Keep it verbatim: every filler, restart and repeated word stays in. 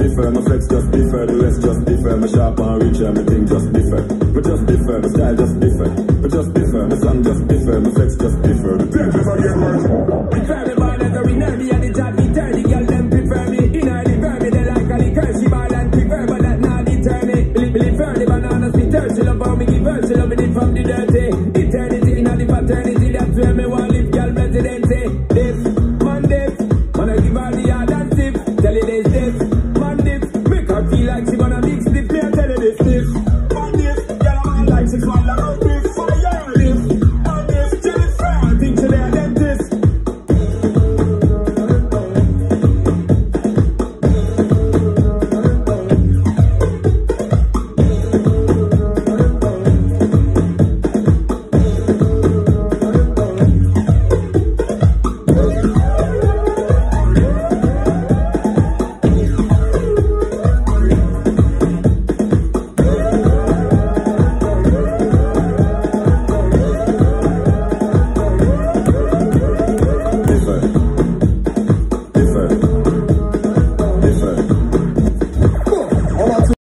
differ, my flex just differ, the rest just differ, my sharp and rich, everything just differ. But just differ, my style just differ, but just differ, my song just differ, my flex just differ. The things never get right.